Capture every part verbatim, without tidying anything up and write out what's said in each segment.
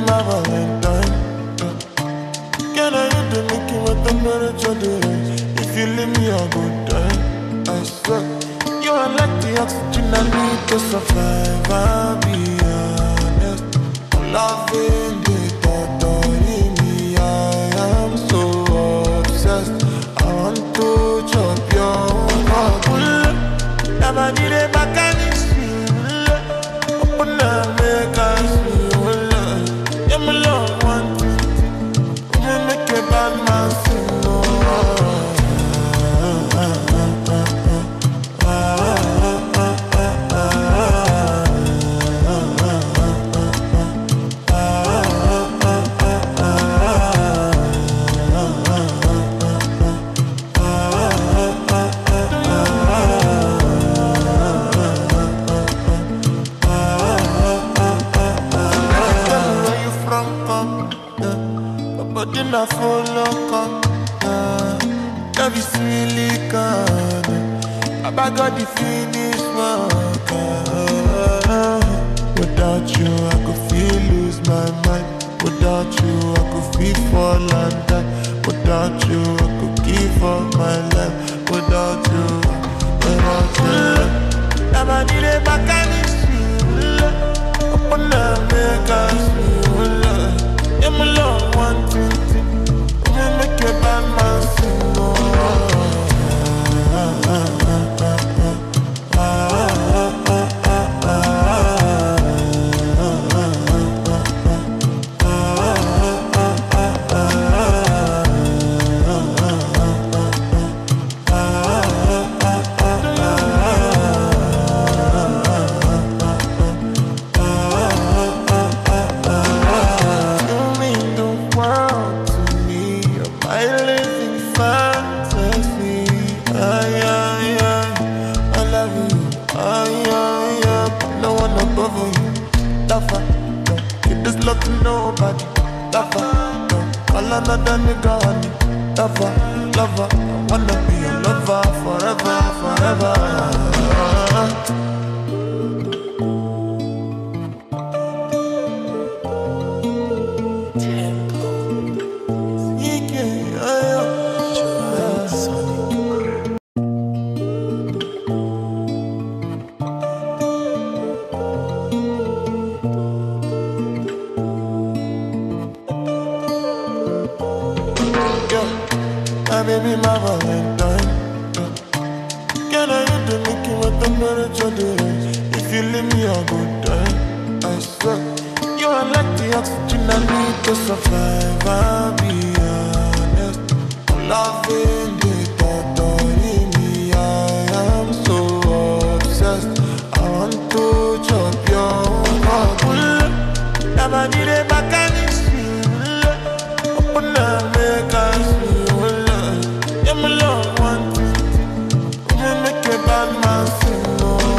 my Valentine. Can I hit the Mickey with the temperature difference? If you leave me, I'll go die. I swear, you are like the oxygen I need to survive. I'll be honest, I'm loving the thought of me. I am so obsessed. I want to chop your heart. Never need a mechanic. Open up, make us feel love. Yeah, my love, one thing. We make a bad man sing. I follow come, uh, love is really good. I got the finish work. Uh, without you, I could feel lose my mind. Without you, I could feel fall and die. Without you, I could give up my life. Without you, without you, never need a mechanic. Open up, make us feel love. Yeah, my love, one thing. Make a bad man sing. Another nigga on it, lover, lover. I wanna be your lover forever, forever. Baby, my Valentine. Can I hit the Mickey with the temperature difference? If you leave me, I'll go die. I swear, you are like the oxygen I need to survive. I'll be honest, I'm loving the thought of me. I am so obsessed. I want to chop your heart. Never need a mechanic. Open up, make us feel. Yeah, my love, one thing. We make a bad man sing.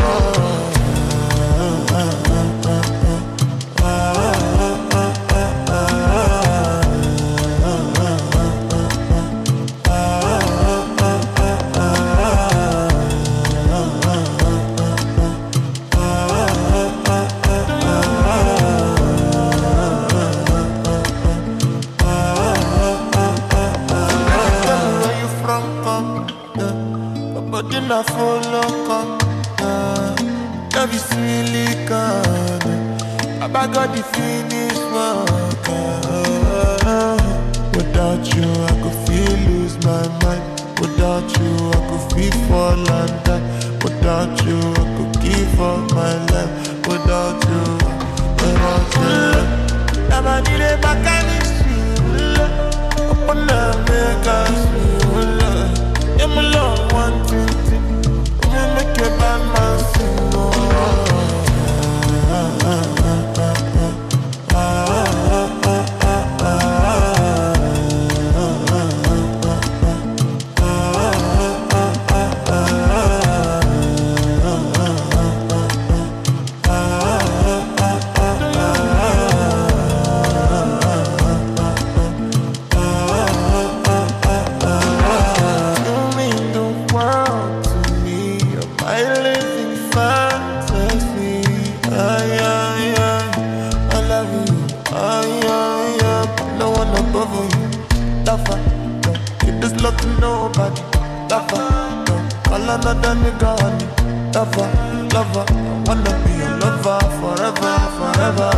I follow come, uh, love is really good. I got the finish work. Uh, without you, I could feel lose my mind. Without you, I could feel fall and die. Without you, I could give up my life. Without you, without you, never need a mechanic. Open up, make us feel love. Yeah, my love, one thing. Make a bad man sing. above you. Lover, give this love to nobody. Lover, call another nigga honey. Lover, lover, I wanna be your lover forever, forever.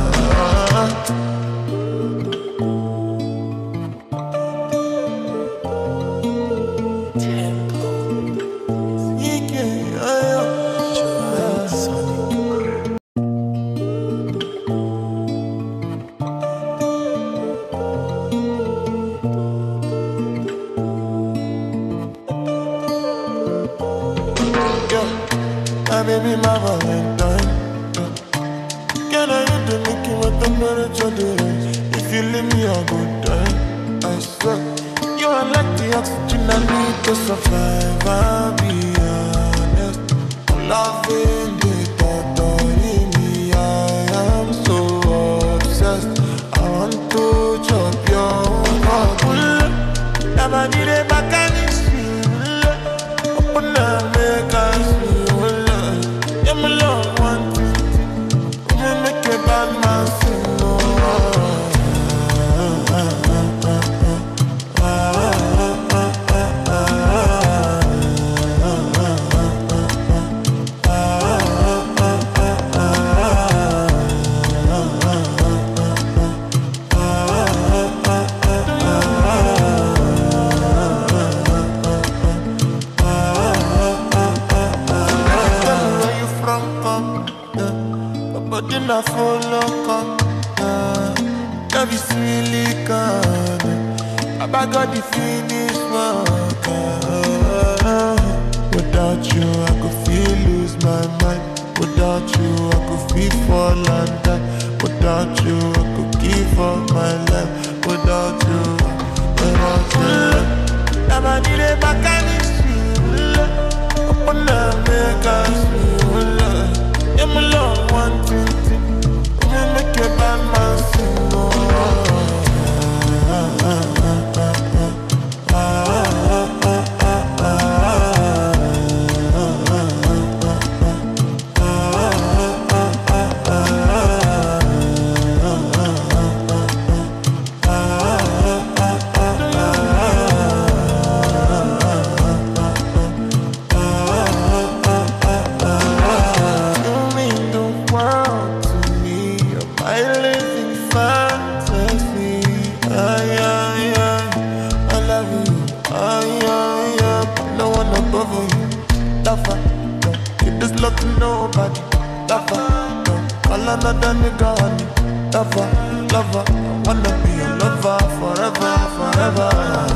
My baby, my Valentine. Can I hit the Mickey with the temperature doing? If you leave me, I'll go die. I swear, you are like the oxygen I need to survive. I'll be honest. I'm loving the thought of me. I am so obsessed. I want to chop your heart. Never need a mechanism. Open up, make us feel. I'm alone, one thing. We make a bad man sing. I follow up, uh, love is really good. I got the finish work. Uh, without you, I could feel lose my mind. Without you, I could feel fall and die. Without you, I could give up my life. Without you, without you, never need a mechanism. Open up, make us feel. I'm alone, one thing. Make a bad man sing. Nobody, lover, call another nigga honey. Lover, lover, I wanna be your lover forever, forever.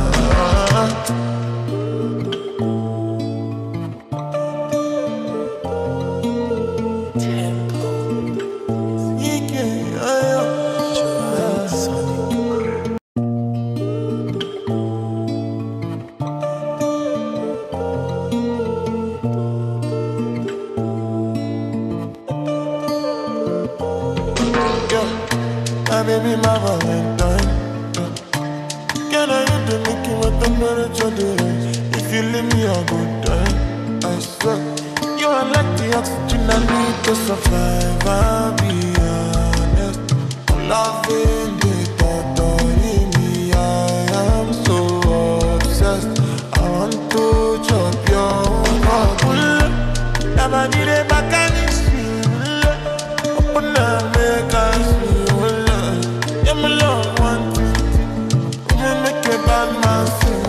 My baby, my Valentine. Can I hit the Mickey with the temperature doing? If you leave me, I'll go die. I swear, you are like the oxygen I need to survive. I'll be honest. I'm loving the thought of me. I am so obsessed. I want to chop your heart. Never need a mechanism. Open up, make us feel. I'm alone, one thing. We make a bad man sing.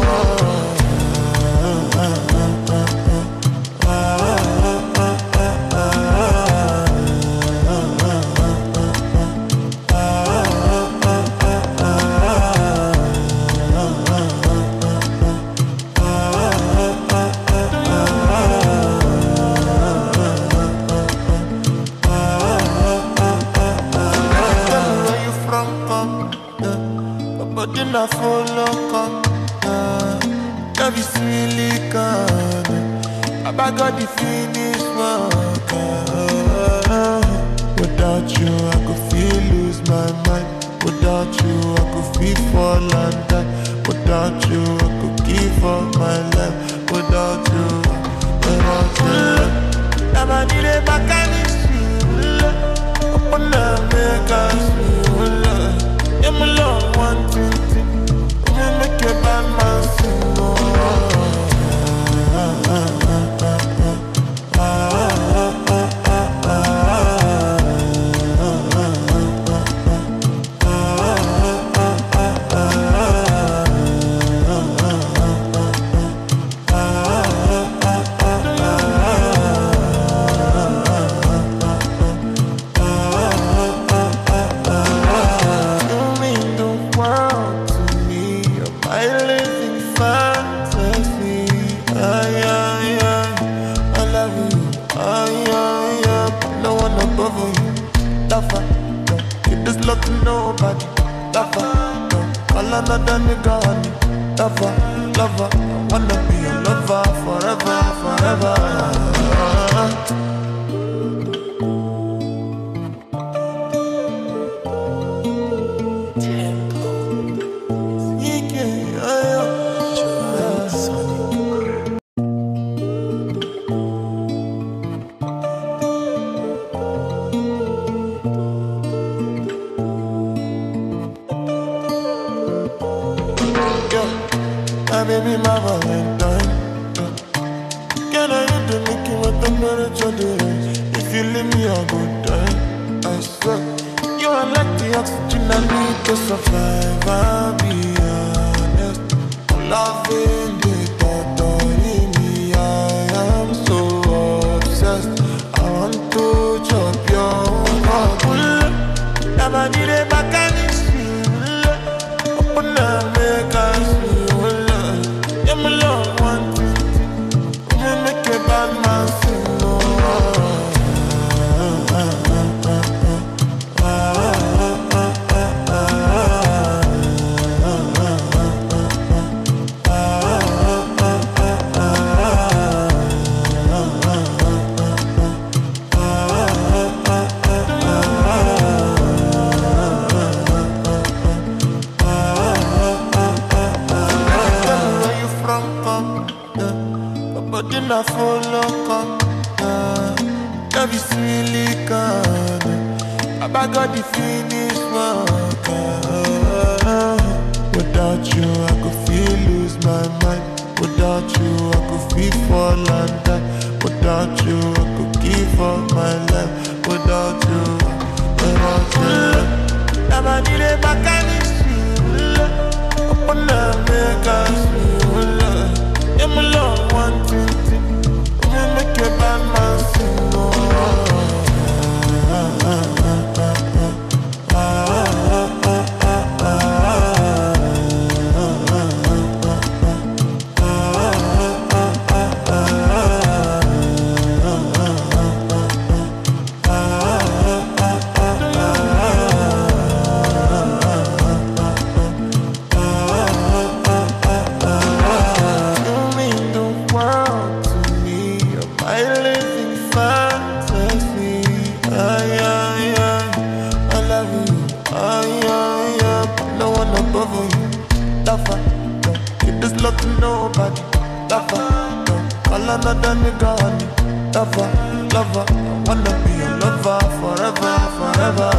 But then I follow up, uh, love is really good. I got the finish work. Uh, without you, I could feel lose my mind. Without you, I could feel fall and die. Without you, I could give up my life. Without you, without you, never need a mechanism. Open up, make us feel. I'm alone, one thing. call another nigga honey. Lover, lover, I wanna be your lover forever, forever. My baby, my Valentine. Can I hit the Mickey with the temperature difference? If you leave me a good time, I swear you are like the oxygen I need to survive. I'll be honest, I'm loving the thought of me. I am so obsessed. I want to chop your heart. Never need a mechanic. Open up, make us feel. I'm alone, one thing, we make a bad man sing. I follow come, uh, love is really gone. I got the finish work. Uh, without you, I could feel lose my mind. Without you, I could feel fall and die. Without you, I could give up my life. Without you, without you, never need a mechanic. Open up, make us feel. I'm alone, one thing. Make a bad man sing. Nobody, lover, call another nigga honey. Lover, lover, I wanna be your lover forever, forever.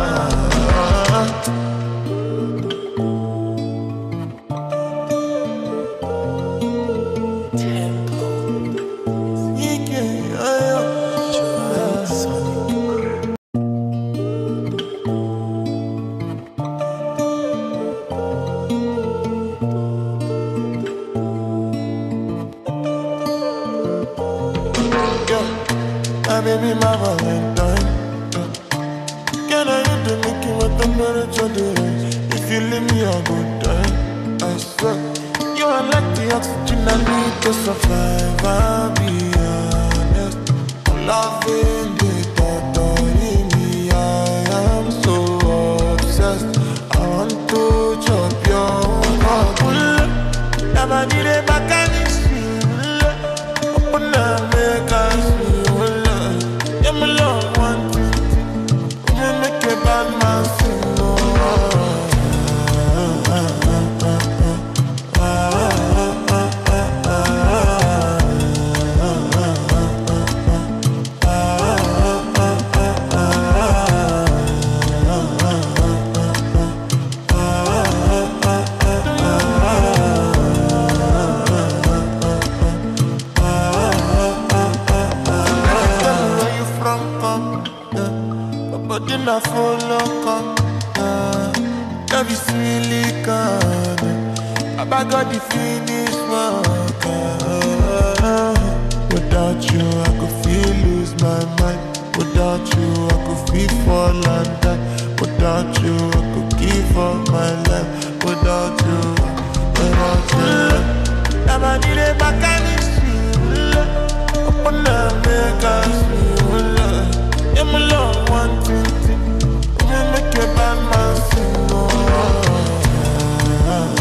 My baby, my Valentine. Can I hit the Mickey with the temperature difference? If you leave me a good time, I swear you are like the oxygen I need to survive. I'll be honest, I'm loving the thought of me. I am so obsessed. I want to chop your heart. Never need a mechanic. Open up, make us feel. I'm alone, one thing, we make a bad man sing. I follow come, uh, love is really gone. I got the finish work. Uh, without you, I could feel lose my mind. Without you, I could feel fall and die. Without you, I could give up my life. Without you, without you, never need a mechanic. Open up, make us feel. I'm alone, one thing. Make a bad man sing.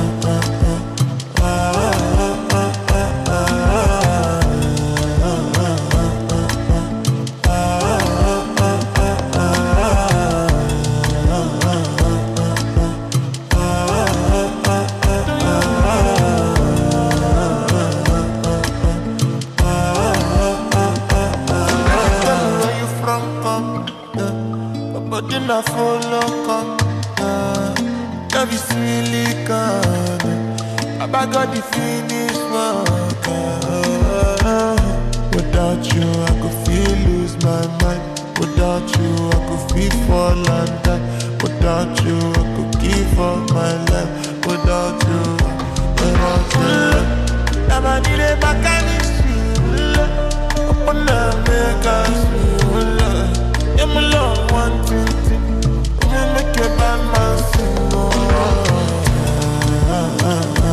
I follow come, uh, love is really gone. I got the finish work. Uh, without you, I could feel lose my mind. Without you, I could feel fall and die. Without you, I could give up my life. Without you, without you, never need a mechanic. Open up, make us feel. I'm alone, one thing. Make a bad man sing, oh, ah, ah, ah.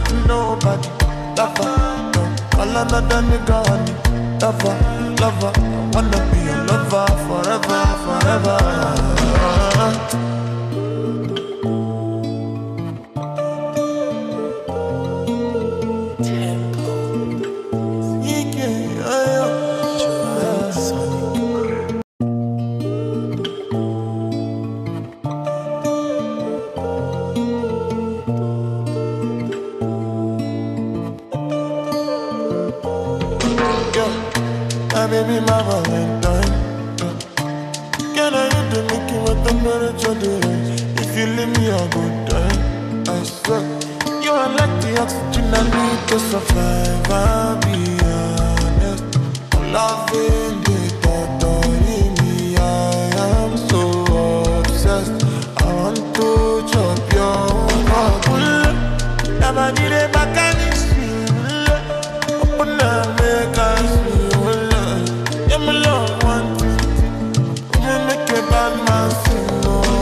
to nobody. Lover, all another nigga on me. Lover, lover, I wanna be a lover forever, forever. Baby, my Valentine. Can I hit the Mickey with the temperature difference? If you leave me, I'll go die. I swear, you are like the oxygen I need to survive. I'll be honest. I'm loving the thought of me. I am so obsessed. I want to chop your heart. Never did it back and it's open up, make us my love one thing, you make a bad man sing.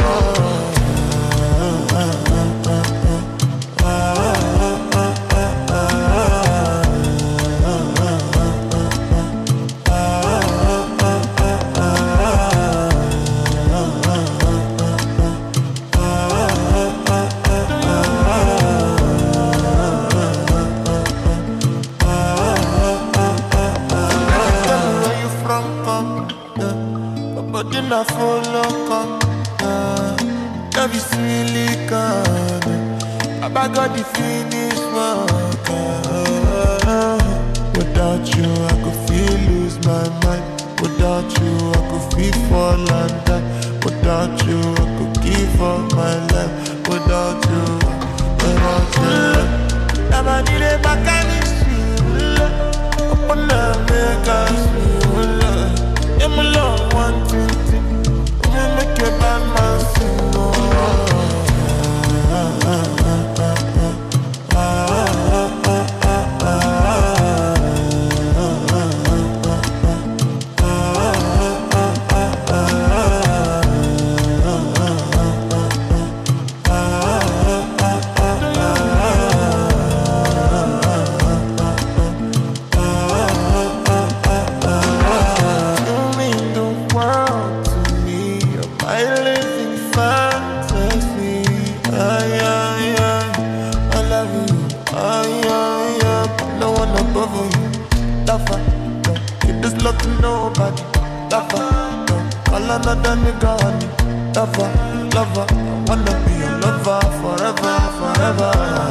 But then I follow come, uh, love is really gone. I got the finish work. Uh, without you, I could feel lose my mind. Without you, I could feel fall and die. Without you, I could give up my life. Without you, without you, never need a mechanism. Open up, make us feel. Yeah, my love one thing, you make a bad man sing. Oh, ah, ah, ah, ah, ah, ah, to nobody, lover, all another nigga on me. Lover, lover, I wanna be a lover forever, forever.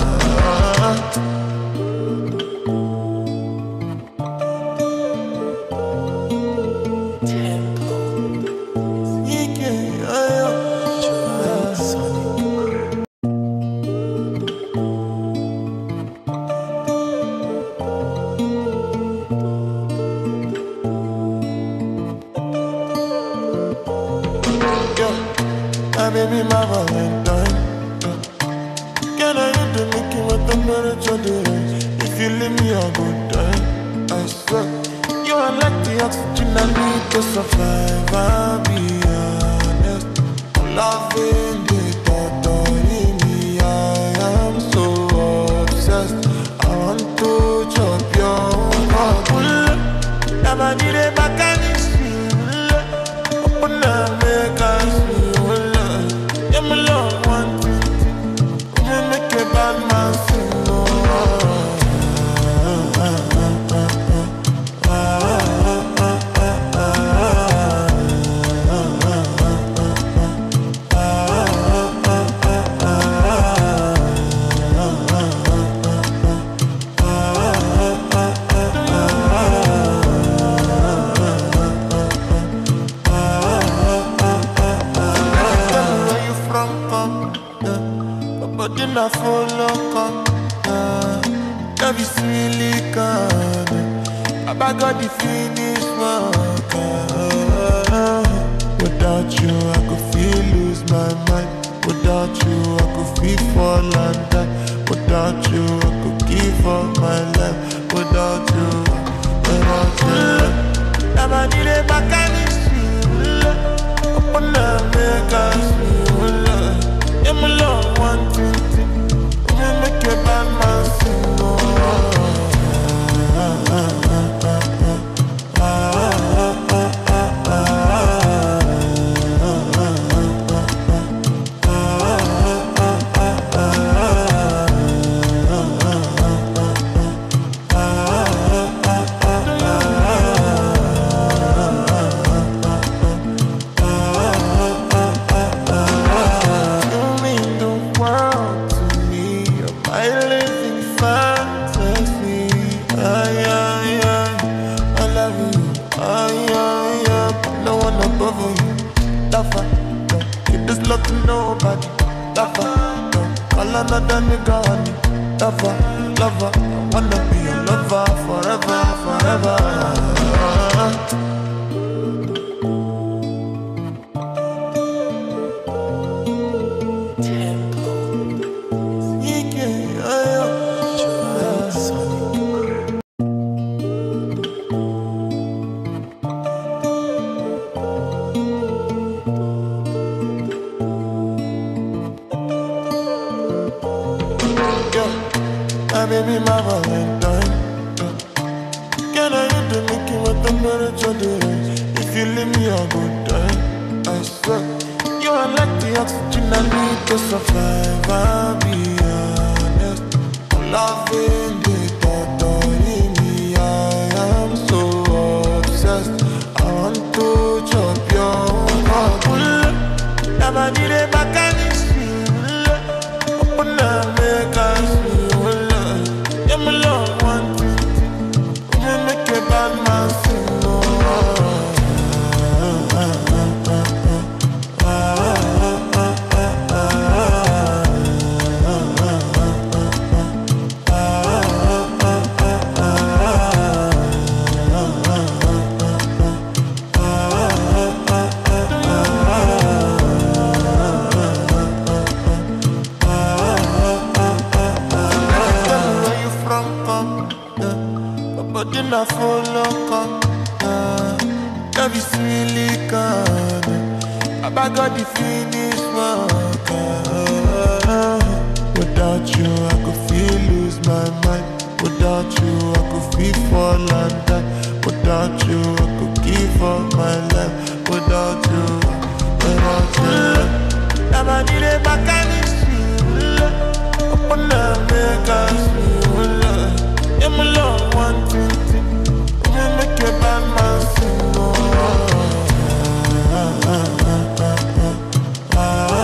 Baby, my Valentine. Can I hit the Mickey with the temperature difference? If you leave me, I'll go die. I swear, you are like the oxygen I need to survive. I'll be honest. I'm loving the thought of me. I am so obsessed. I want to chop your heart. Never need a mechanism. Open up, make us feel. Yeah, my love one thing, you make a bad man sing. Oh, ah, ah, ah, ah, ah, I follow come, uh, love is really gone. I got the finish work. Uh, without you, I could feel lose my mind. Without you, I could feel fall and die. Without you, I could give up my life. Without you, without you, never need a mechanism. Open up, make us feel. Yeah, my love one thing. You make a bad man sing. world to me. You're my living fantasy. Ay, ay, ay, I love you. Ay, ay, ay, no one above you. Lover, don't give this love to nobody. Lover, don't call another nigga honey. Lover, lover, I wanna be your lover forever, forever. My baby, my Valentine. Can I hit the Mickey with the temperature difference? If you leave me a good time, I swear you are like the oxygen I need to survive. I'll be honest, I'm loving the thought of me. I am so obsessed. I want to chop your heart. Never need a mechanism. Open up, make us. My love, one thing, we make a bad man sing. But then I follow up, uh, love is really good. I got the finish work. Uh, without you, I could feel lose my mind. Without you, I could feel fall and die. Without you, I could give up my life. Without you, without you, never need a mechanism. Open up, make us feel. Yeah, my love, one thing, thing. We make a bad man sing. Oh, ah, ah, ah, ah, ah, ah,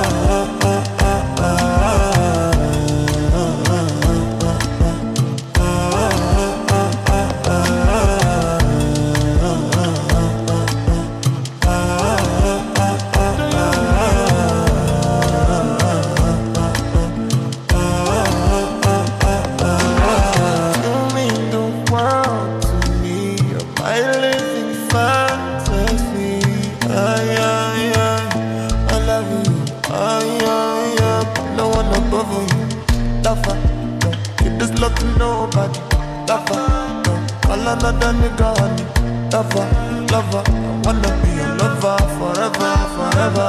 nobody, lover, don't call another nigga honey. Lover, lover, I wanna be your lover forever, forever.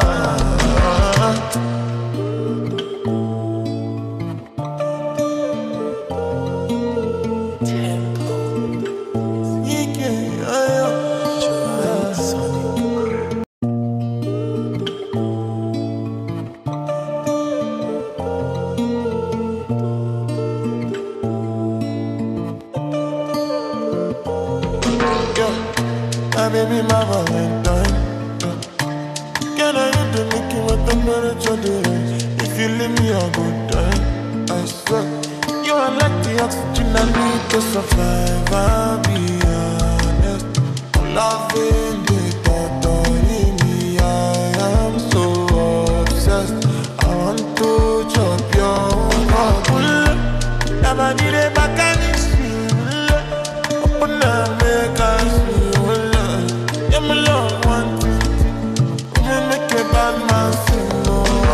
My baby, my Valentine. Can I hit the Mickey with the temperature difference? If you leave me a good time, I swear you are like the oxygen I need to survive. I'll be honest, I'm loving the thought of me. I am so obsessed. I want to chop your heart. Never need a mechanism. Open up, make us feel. Yeah, my love, one thing, we make a bad man sing. Oh,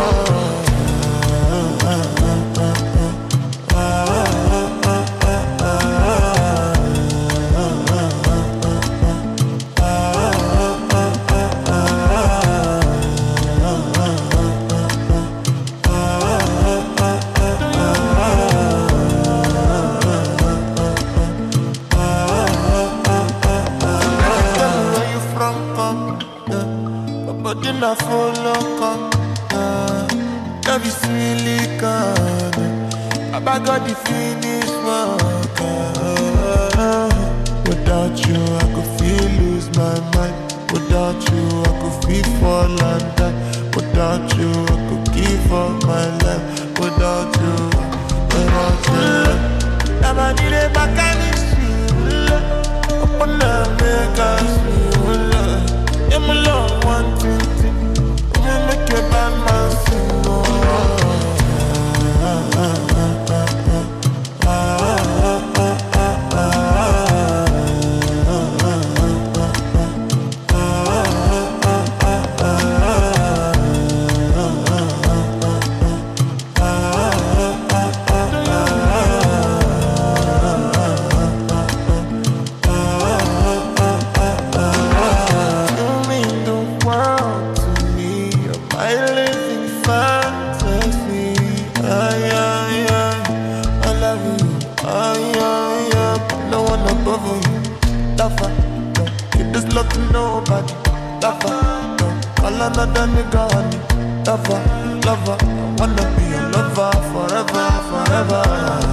ah, ah, ah, ah, ah, but then I follow up, uh, love is really good. I got the finish work. Uh, without you, I could feel lose my mind. Without you, I could feel fall and die. Without you, I could give up my life. without you, without you. Never need a mechanic. Open up, make us feel. I'm alone, one thing. We make a bad man sing. Nobody, lover, all another nigga on it. Lover, lover, I wanna be your lover forever, forever.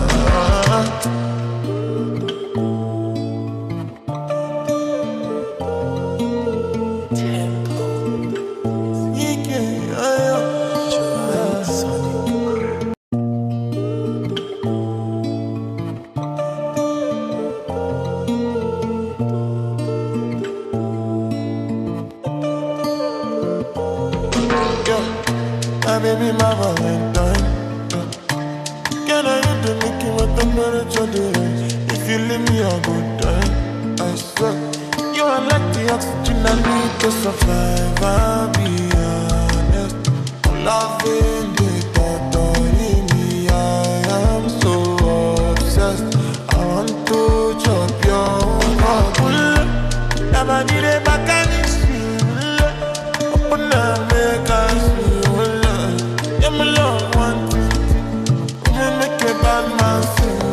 My baby, my Valentine. Can I hit the Mickey with the temperature difference? If you leave me, I'll go die. I swear, you are like the oxygen I need to survive. I'll be honest. I'm loving the thought of me. I am so obsessed. I want to chop your heart. Never need a mechanic. Open up, make us feel. I'm alone, one thing. We make a bad man sing.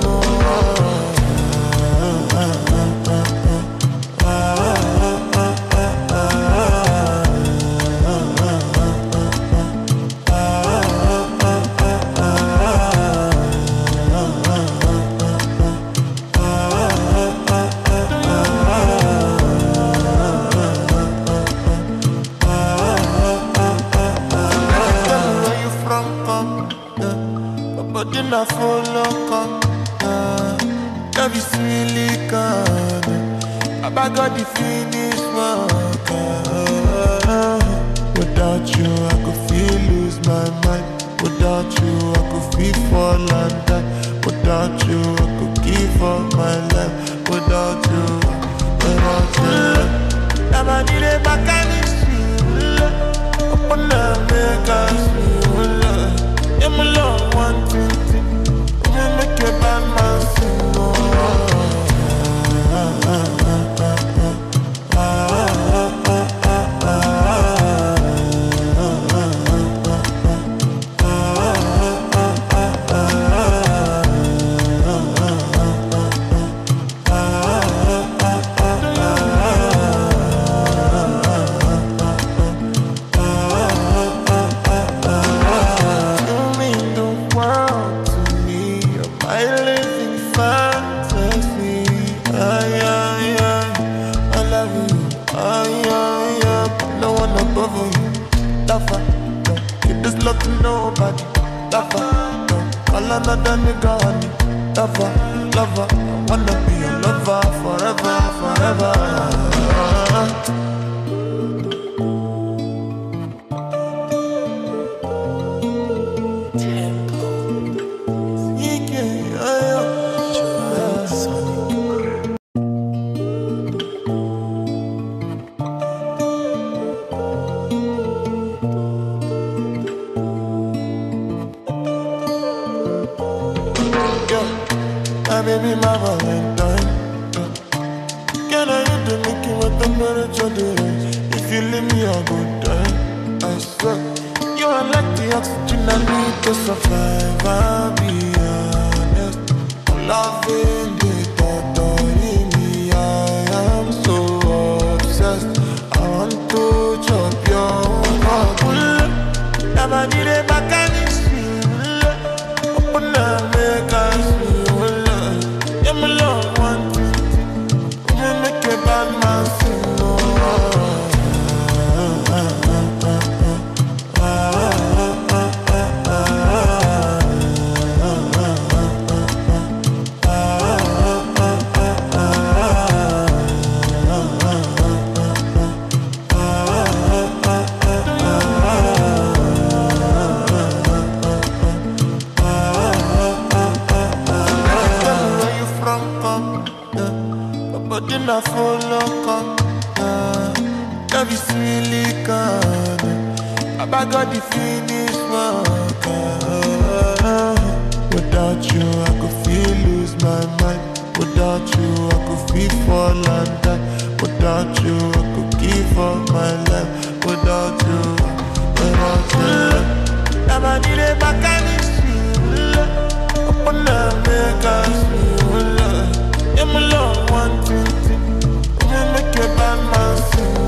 I follow come, uh, love is really gone. I got the finish work. Uh, without you, I could feel lose my mind. Without you, I could feel fall and die. Without you, I could give up my life. Without you, without you, never need a mechanic. Open up, make us feel. I'm alone, one thing. Make a bad man sing. Nobody, lover, all another nigga on it. Lover, lover, I wanna be your lover forever, forever. My baby, my Valentine. Can I hit the Mickey with the temperature difference? If you leave me, I'll go die. I swear, you are like the oxygen I need to survive. I'll be honest. I'm loving the thought of me. I am so obsessed. I want to chop your heart. Never need a mechanic. Open up, make us feel. I'm alone, one thing. We make a bad man sing. a full lock up. Love is really gone. I got the finish work. Without you, I could feel lose my mind. Without you, I could feel fall and die. Without you, I could give up my life. Without you, without you, never need a mechanic. Open up, make us feel. I'm alone, one thing. We make a bad man sing.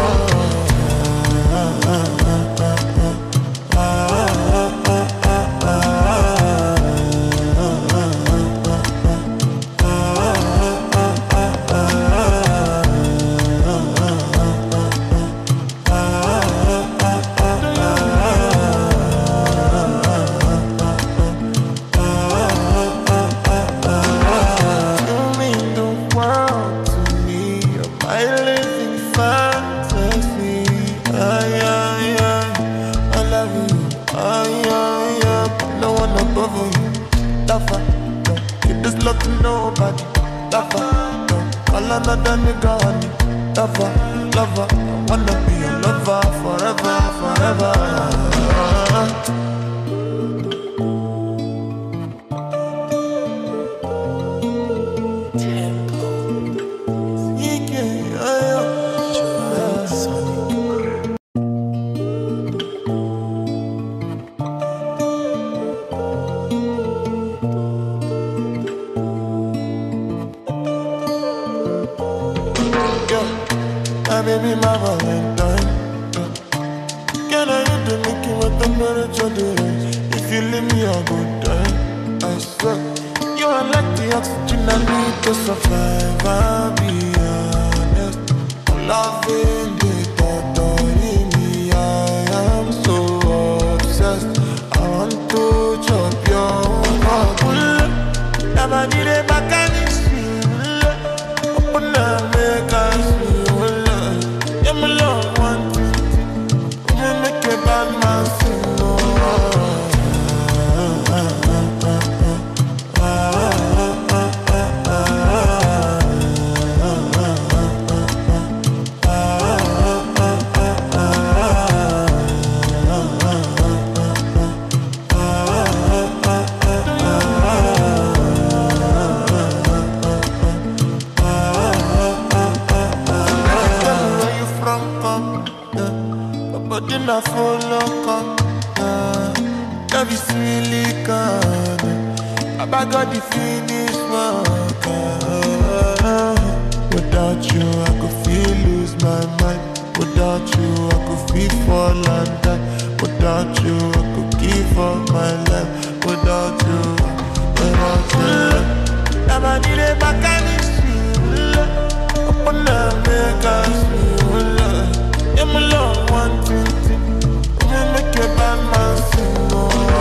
Nobody, lover, all another nigga on me. Lover, lover, I wanna be your lover forever, forever. Baby, my Valentine. Can I hit the Mickey with the temperature difference? If you leave me a good time, I swear you are like the oxygen I need to survive. I'll be honest, I'm loving the thought of me. I am so obsessed. I want to chop your heart. Never need a mechanic. Open up, make us feel. I'm alone, one thing. We make a bad man sing. I full up, uh, love is really gone. I got the finish work. Uh, without you, I could feel lose my mind. Without you, I could feel fall and die. Without you, I could give up my life. Without you, without you, never need a mechanic. Open up, make us feel. I'm alone, one thing. We make a bad man sing.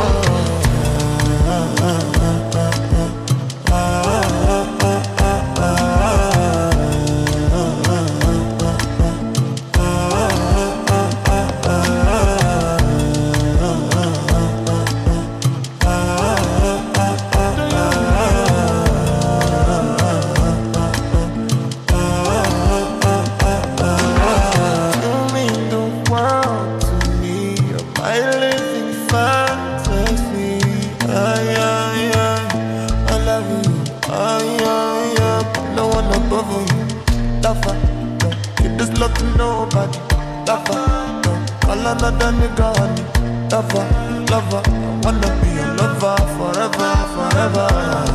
Nobody, lover, all another nigga on me. Lover, lover, I wanna be your lover forever, forever.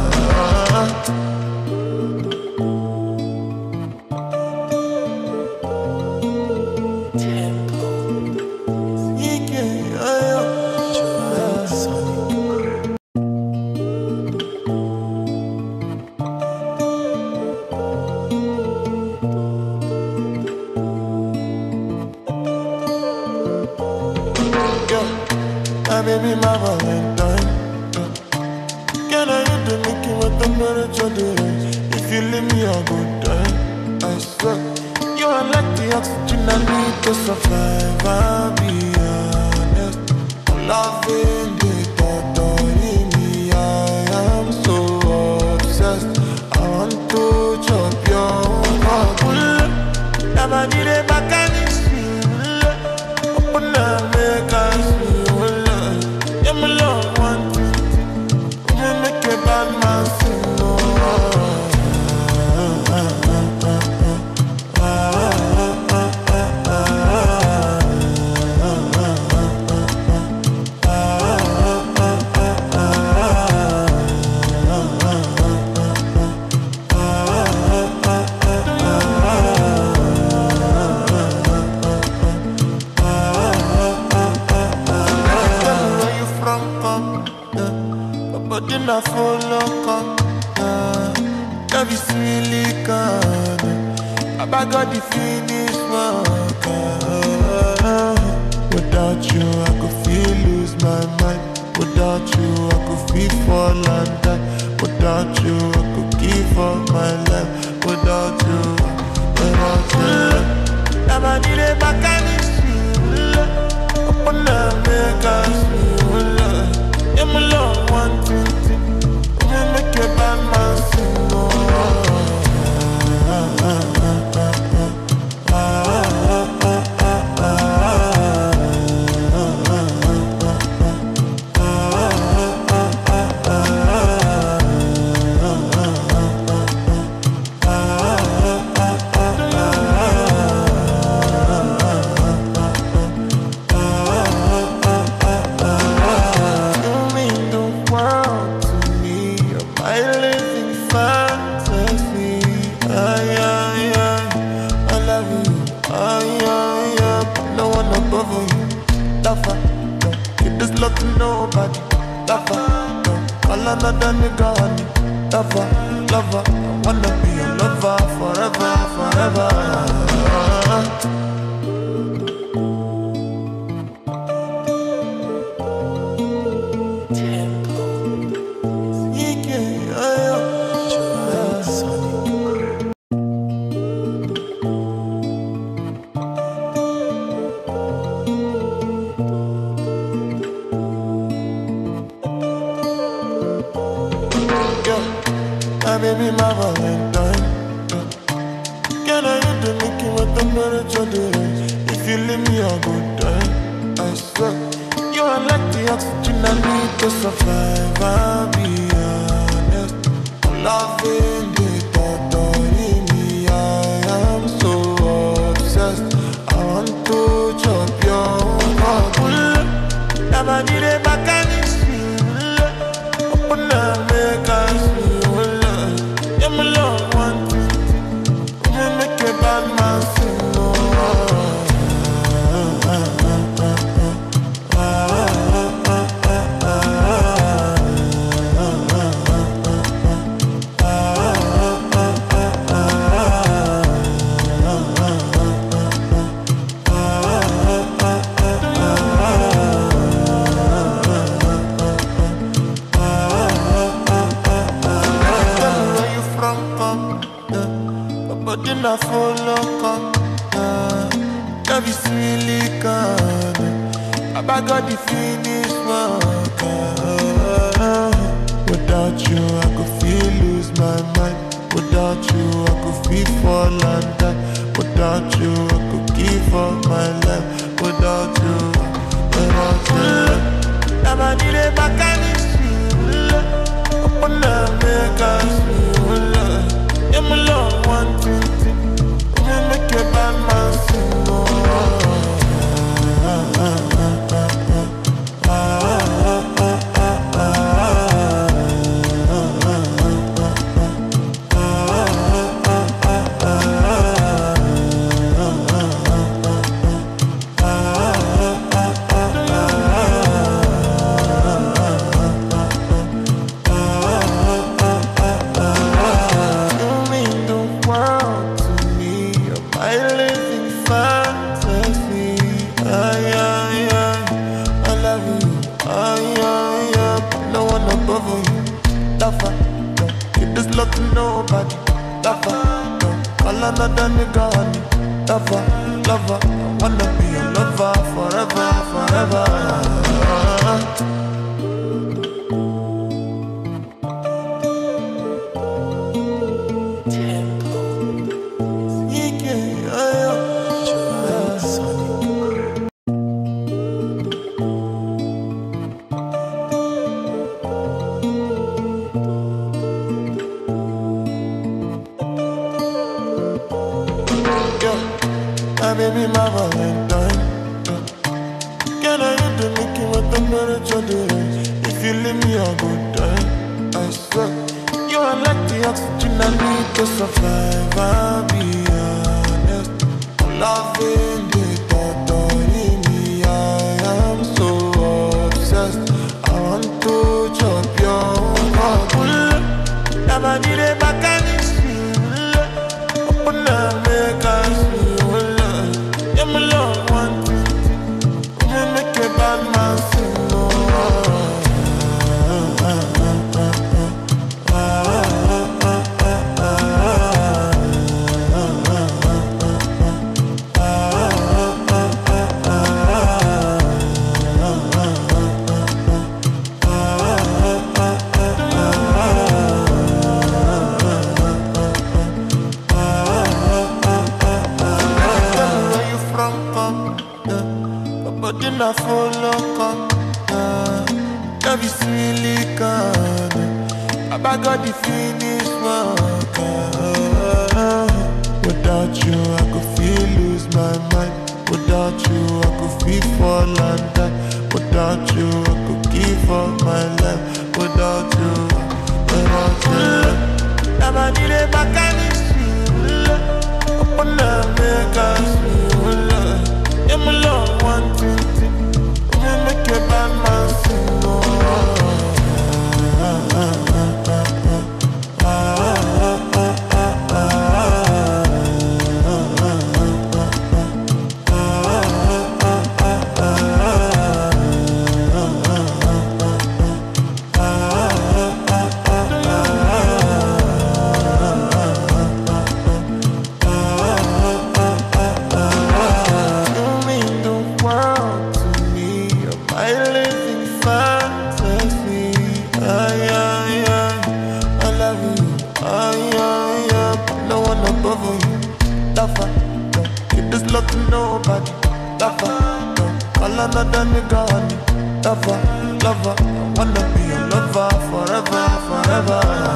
Baby, my Valentine. Can I hit the Mickey with the temperature difference? If you leave me a good time, I swear you are like the oxygen I need to survive. I'll be honest, I'm loving the thought of me. I am so obsessed. I want to chop your heart. but then I follow come. Love is really good. I got the finish work. Without you, I could feel lose my mind. Without you, I could feel fall and die. Without you, I could give up my life. Without you, without you, never need a mechanic. Open up, make us feel. I'm alone, one thing. We make a bad man sing. Another nigga on it. Lover, lover, I wanna be your lover forever, forever. Tempo. Yeah, yeah, yeah. My baby, my Valentine. Can I hit the Mickey with the temperature difference? If you leave me a good time, I swear you are like the oxygen I need to survive. I'll be honest, I'm loving the thought of me. I am so obsessed. I want to chop your heart. Never need a mechanic. Open up, make us feel. I'm alone, one thing. We make a bad man sing. But then I follow come. Love is really good. I got the finish work. Without you, I could feel lose my mind. Without you, I could feel fall and die. Without you, I could give up my life. Without you, without you, never need a mechanic. Open up, make us feel. I'm alone, one thing. We make a bad man sing. Nobody, lover, call another nigga on it. Lover, lover, I wanna be your lover forever, forever. Tempo. Yeah, yeah, yeah. My baby, my Valentine. Can I hit the Mickey with the temperature difference? If you leave me a good time, I swear you are like the oxygen I need to survive. I'll be honest, I'm loving the thought of me. I am so obsessed. I want to chop your never need a mechanic. Open up, make us feel love. Yeah, my love, one thing. We make a bad man sing. I follow come, uh, love is really gone. I got the finish work. Uh, without you, I could feel lose my mind. Without you, I could feel fall and die. Without you, I could give up my life. Without you, without you, never need a mechanic. Open up, make us feel love. Yeah, my love, one thing. Make a bad man sing. Another nigga on it. Lover, lover, I wanna be your lover forever, forever.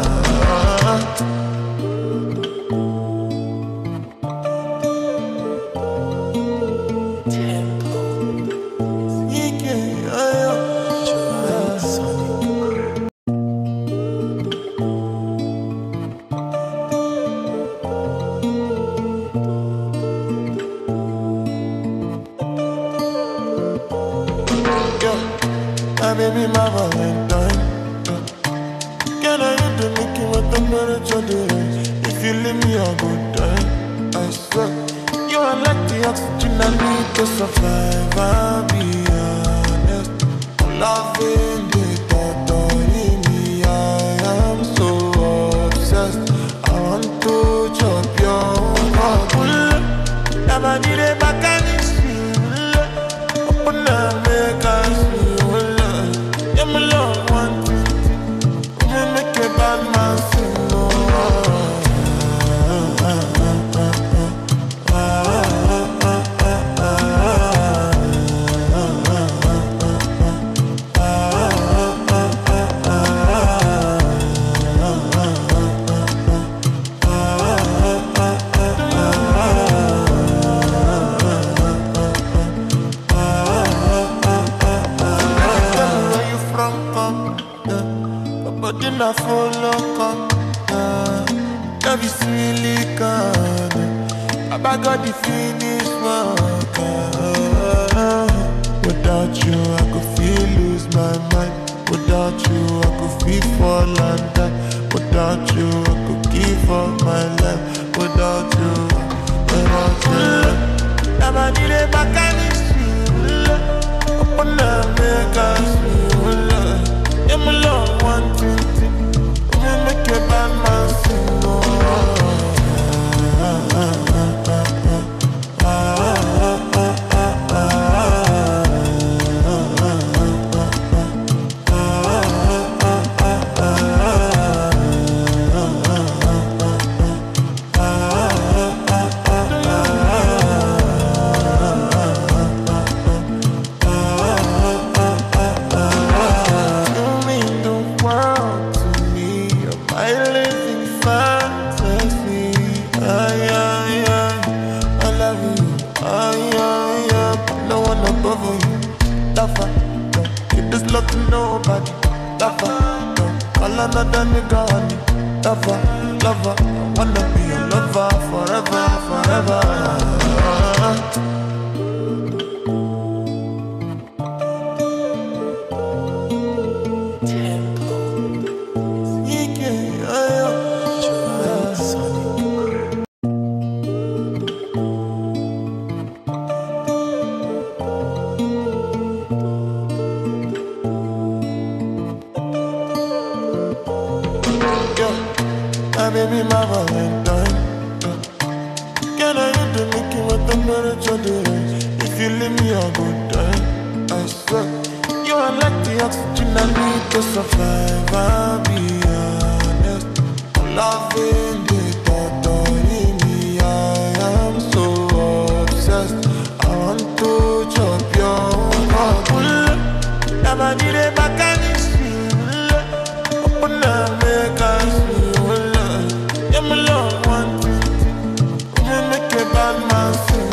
Baby, my Valentine. Can I hit the Mickey with the temperature difference? If you leave me, I'll go die. I swear, you are like the oxygen I need to survive. I'll be honest. I'm loving the thought of me. I am so obsessed. I want to chop your heart. Never need a mechanic. Open up, make us feel. My love, one thing. We make a bad man sing. I follow come, uh, love is really gone. I got the finish work. Uh, without you, I could feel lose my mind. Without you, I could feel fall and die. Without you, I could give up my life. Without you, without you, never need a mechanic. Open up, make us feel love. Yeah, my love, one thing. Make a bad man sing. Nobody, lover, call another nigga on it. Lover, lover, I wanna be your lover forever, forever. Tempo. Yeah, yeah, yeah. my baby, my Valentine. Can I hit the Mickey with the temperature difference? If you leave me a good time, I swear. You are like the oxygen I need to survive, I'll be honest. I'm loving the thought in me, I am so obsessed. I want to chop your heart. Never need a mechanism. Open up, make us feel. Yeah, my love, one thing. We make a bad man sing.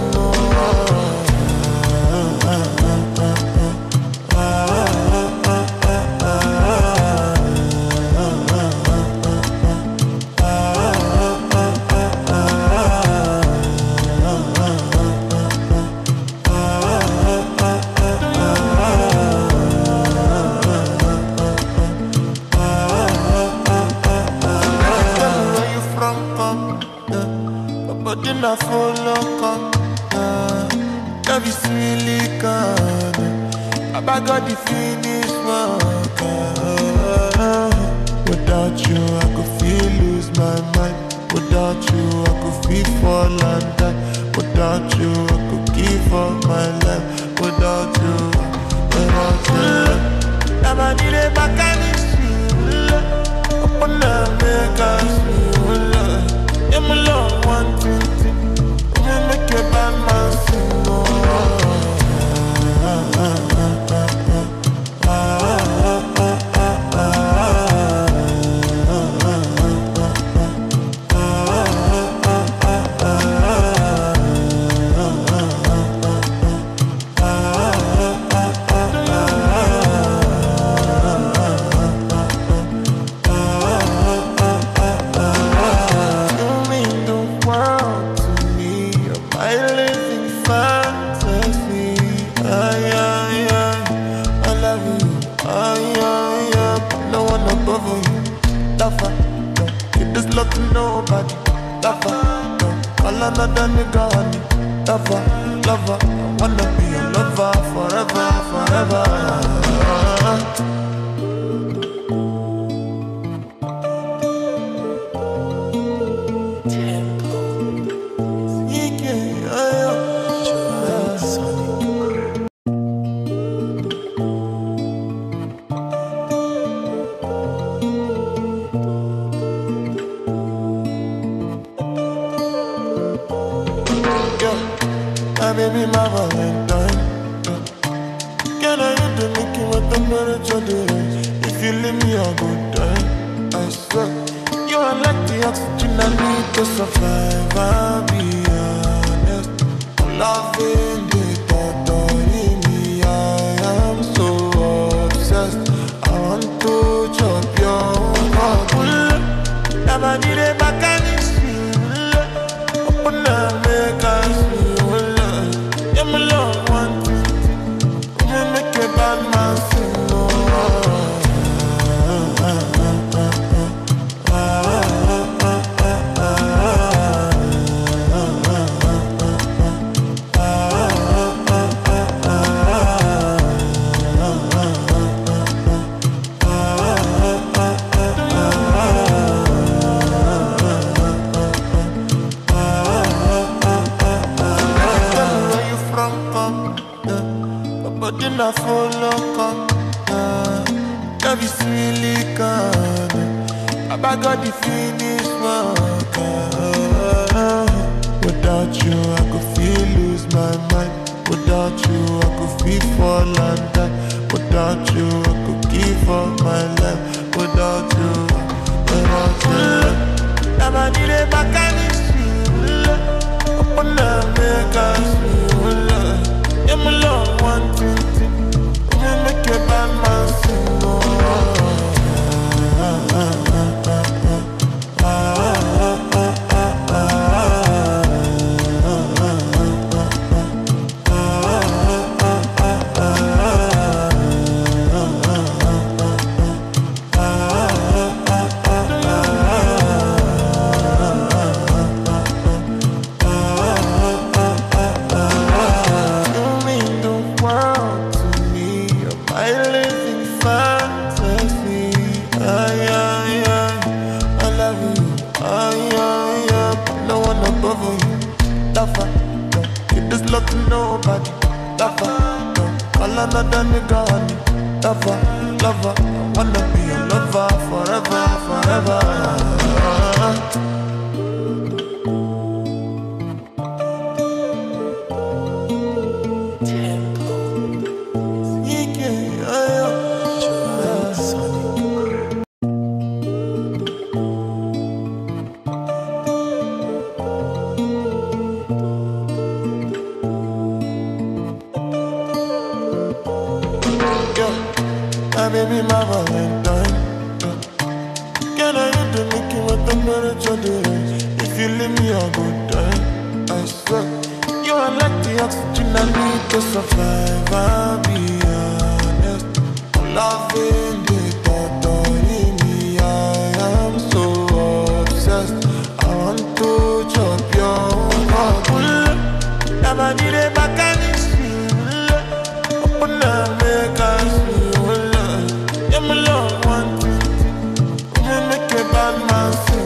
I follow come, uh, love is really gone. I got the finish work. Uh, without you, I could feel lose my mind. Without you, I could feel fall and die. Without you, I could give up my life. Without you, without you, never need a mechanism. Open up, make us feel. Yeah, my love, one thing. Make a bad man sing, oh. Nobody, lover, all another nigga honey, lover, lover, I wanna be your lover forever, forever. Baby, my Valentine. Can I hit the Mickey with the temperature difference? If you leave me a good time, I swear. You are like the oxygen I need to survive, I'll be honest. I'm loving the thought in me, I am so obsessed. I want to chop your heart. Never need a mechanism. Open up, make us feel. Yeah, my love, one thing. We make a bad man sing, oh. I follow come, uh, love is really gone. I got the finish work. Uh, without you, I could feel lose my mind. Without you, I could feel fall and die. Without you, I could give up my life. Without you, without you, never need a mechanism. Open up, make us feel. Yeah, my love, one thing. Make a bad man sing, oh. I am no one above you. Lover, give this love to nobody. Lover, call another nigga on it. Lover, lover, I wanna be your lover forever, forever. My baby, my Valentine. Can I hit the Mickey with the temperature difference? If you leave me, I'll go die. I swear, you are like the oxygen I need to survive. I'll be honest, I'm loving the thought of me. I am so obsessed. I want to chop your heart. Never did it back and it's open up, make us I'm alone, one thing. We make a bad man sing.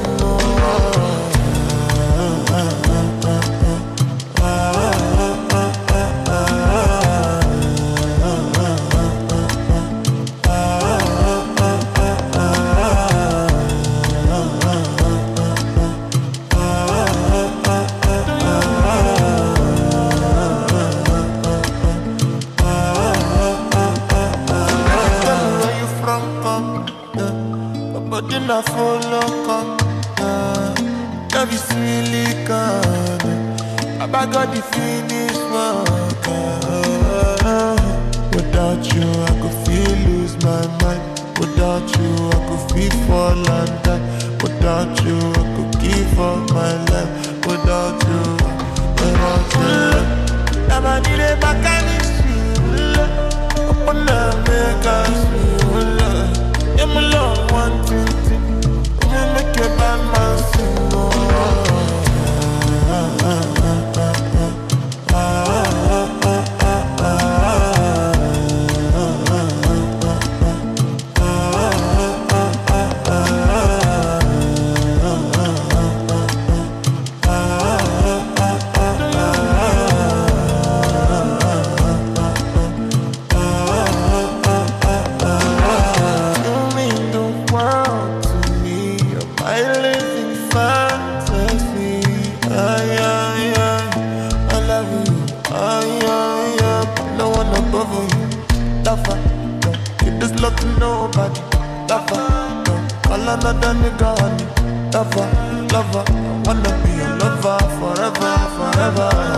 But then I follow come, uh, love is really good. I got the finish work. Uh, without you, I could feel lose my mind. Without you, I could feel fall and die. Without you, I could give up my life. Without you, without you, never need it back and it's you. Open up, make us feel. I'm alone, one thing. We make a bad man sing. Oh, ah, ah, ah, ah, ah, lover, give this love to nobody. Lover, call another nigga on it. Lover, lover, I wanna be your lover forever, forever.